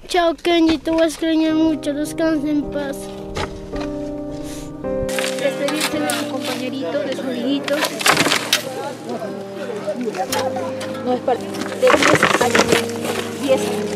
Chao Kenji, te voy a extrañar mucho, descansa en paz. Despedirse de su compañerito, de su amiguito. No es para... de 10 años. 10 años.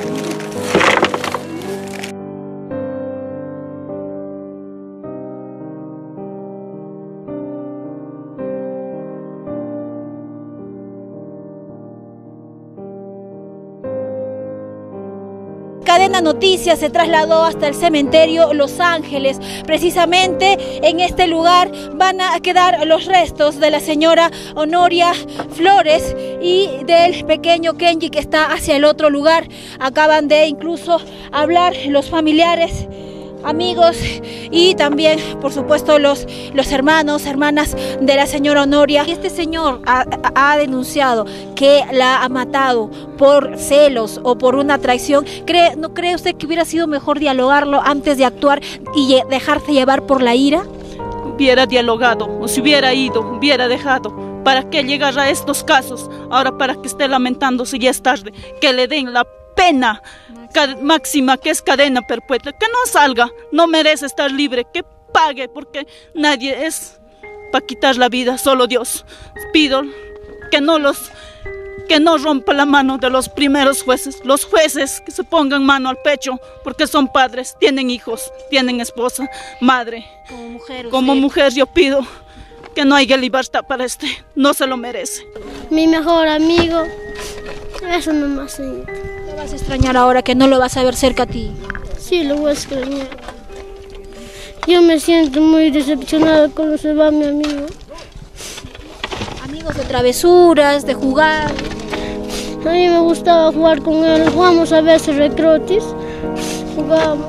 Cadena Noticias se trasladó hasta el cementerio Los Ángeles. Precisamente en este lugar van a quedar los restos de la señora Honoria Flores y del pequeño Kenji, que está hacia el otro lugar. Acaban de incluso hablar los familiares, amigos y también, por supuesto, los hermanos, hermanas de la señora Honoria. Este señor ha denunciado que la ha matado por celos o por una traición. ¿No cree usted que hubiera sido mejor dialogarlo antes de actuar y dejarse llevar por la ira? Hubiera dialogado, o si hubiera ido, hubiera dejado. ¿Para qué llegar a estos casos? Ahora, para que esté lamentándose, ya es tarde. Que le den la pena máxima, que es cadena perpetua, que no salga, no merece estar libre, que pague, porque nadie es para quitar la vida, solo Dios. Pido que no rompa la mano de los primeros jueces, los jueces que se pongan mano al pecho, porque son padres, tienen hijos, tienen esposa, madre. Como mujer yo pido que no haya libertad para no se lo merece. Mi mejor amigo, eso nomás, señor. ¿Lo vas a extrañar ahora que no lo vas a ver cerca a ti? Sí, lo voy a extrañar. Yo me siento muy decepcionada cuando se va mi amigo. Amigos de travesuras, de jugar. A mí me gustaba jugar con él, jugamos a veces recrotis, jugamos.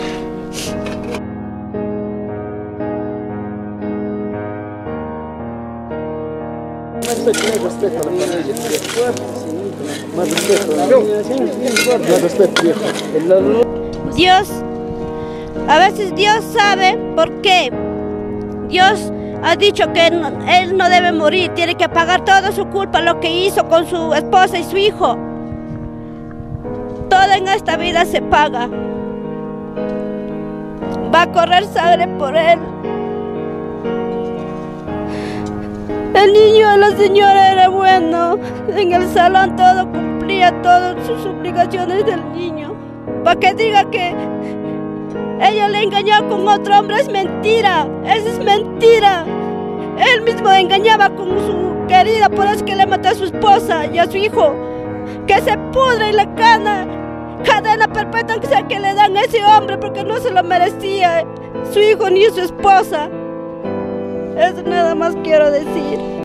Más respeto a la familia. Más respeto, viejo. Dios, a veces Dios sabe por qué. Dios ha dicho que él no debe morir, tiene que pagar toda su culpa, lo que hizo con su esposa y su hijo. Todo en esta vida se paga. Va a correr sangre por él. El niño de la señora era bueno, en el salón todo cumplía todas sus obligaciones del niño. Para que diga que ella le engañó con otro hombre es mentira, eso es mentira. Él mismo engañaba con su querida, por eso que le mató a su esposa y a su hijo. Que se pudre y le cadena perpetua que sea que le dan a ese hombre, porque no se lo merecía su hijo ni su esposa. Eso nada más quiero decir.